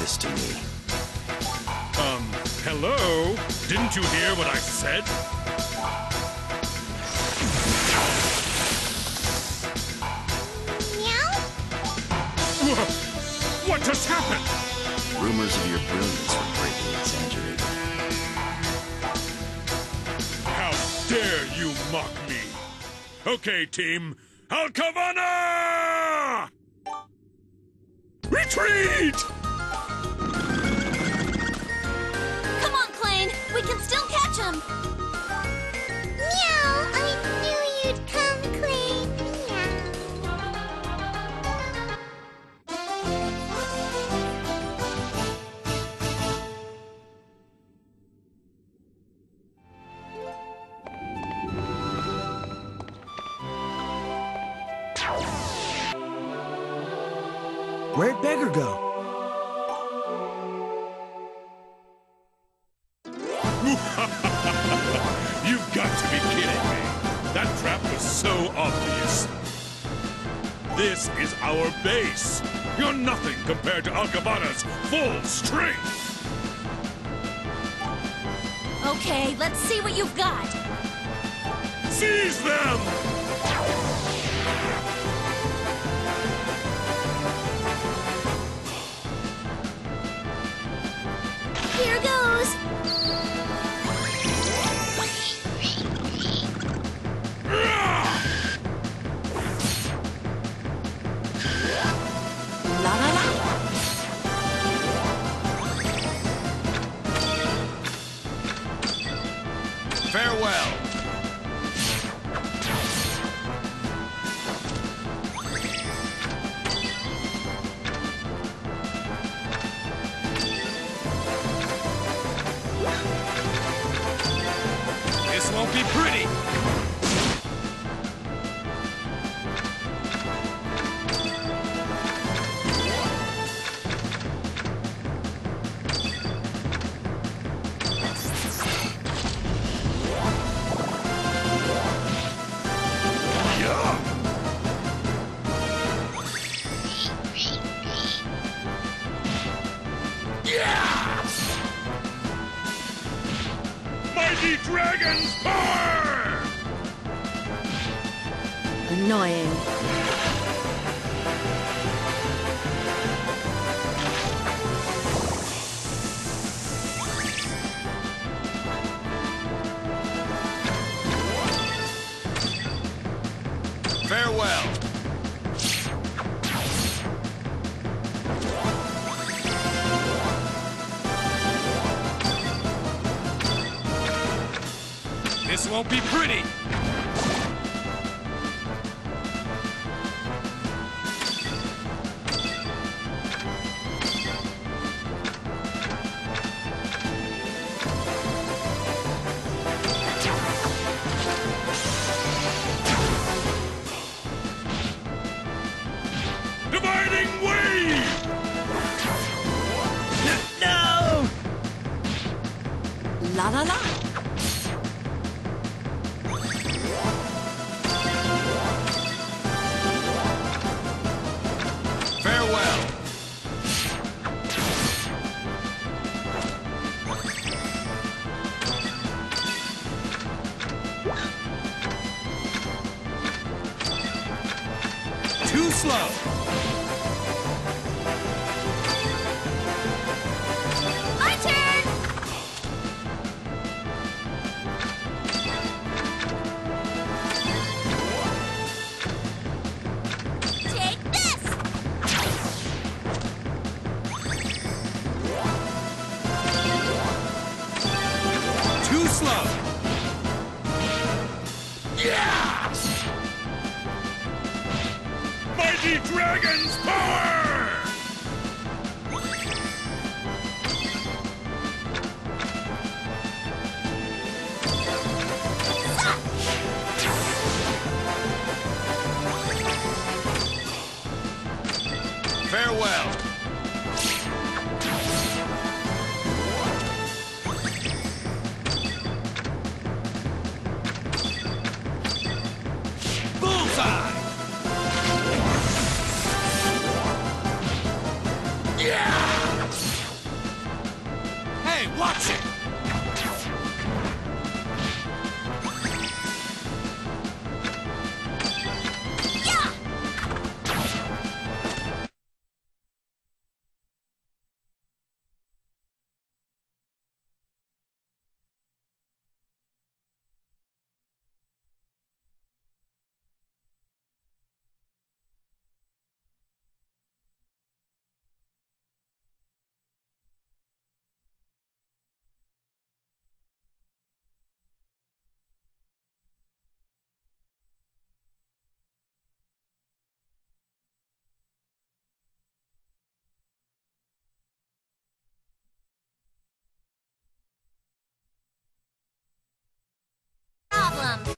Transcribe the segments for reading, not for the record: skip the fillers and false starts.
this to me. Hello? Didn't you hear what I said? What just happened? Rumors of your brilliance were greatly exaggerated. How dare you mock me? Okay, team. Alcavana! Retreat! Come on, Klane! We can still catch him! Meow! I knew you'd come, Klane. Where'd Beggar go? You've got to be kidding me. That trap was so obvious. This is our base. You're nothing compared to Alcavana's full strength. Okay, let's see what you've got. Seize them! Here goes! La la la! Farewell! This won't be pretty! Mighty Dragon's power! Annoying. Farewell! This won't be pretty! Dividing wave! No! La la la! Farewell! Too slow! My turn! Take this! Too slow! Mighty Dragon's power! Farewell! Bullseye! Yeah! Watch it! Problem.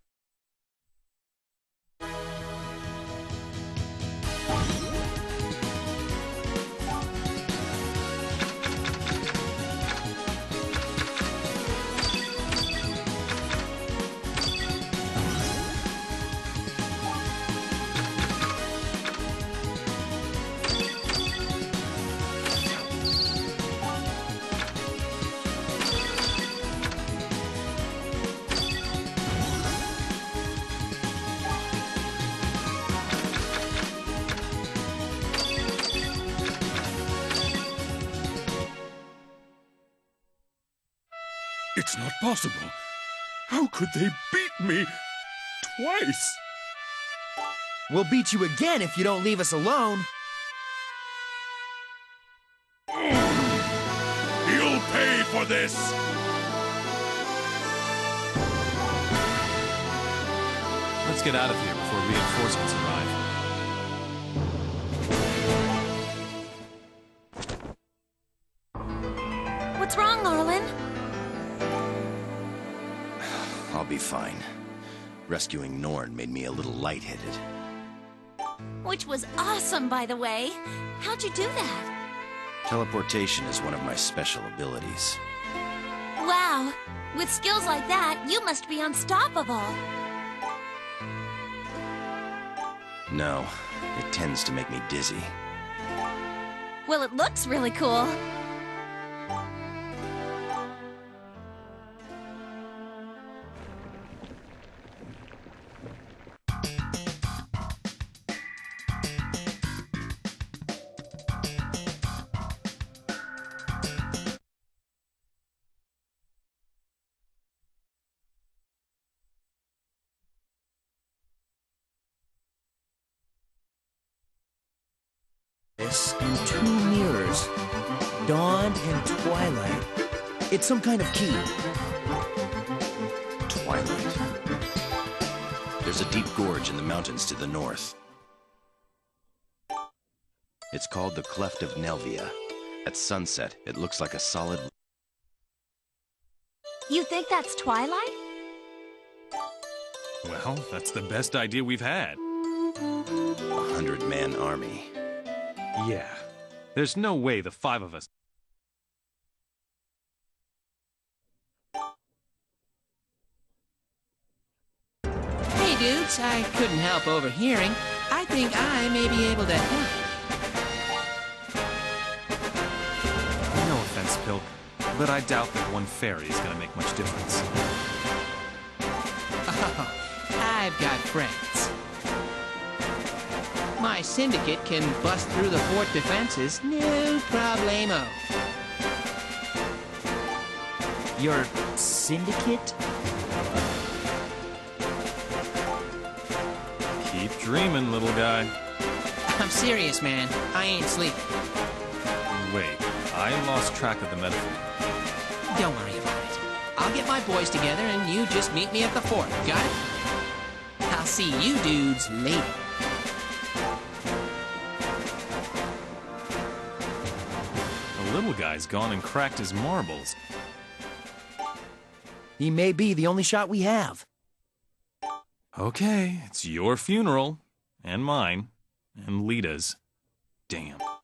It's not possible. How could they beat me twice? We'll beat you again if you don't leave us alone. You'll pay for this! Let's get out of here before reinforcements arrive. What's wrong, Arlen? I'll be fine. Rescuing Norn made me a little lightheaded. Which was awesome, by the way. How'd you do that? Teleportation is one of my special abilities. Wow. With skills like that, you must be unstoppable. No, it tends to make me dizzy. Well, it looks really cool. And two mirrors. Dawn and Twilight. It's some kind of key. Twilight. There's a deep gorge in the mountains to the north. It's called the Cleft of Nelvia. At sunset, it looks like a solid... You think that's Twilight? Well, that's the best idea we've had. 100-man army. Yeah. There's no way the 5 of us... Hey dudes, I couldn't help overhearing. I think I may be able to help. No offense, Pilk, but I doubt that one fairy is gonna make much difference. Oh, I've got friends. My syndicate can bust through the fort defenses, no problemo. Your syndicate? Keep dreaming, little guy. I'm serious, man. I ain't sleeping. Wait, I lost track of the metaphor. Don't worry about it. I'll get my boys together and you just meet me at the fort, got it? I'll see you dudes later. The little guy's gone and cracked his marbles. He may be the only shot we have. Okay, it's your funeral. And mine. And Lita's. Damn.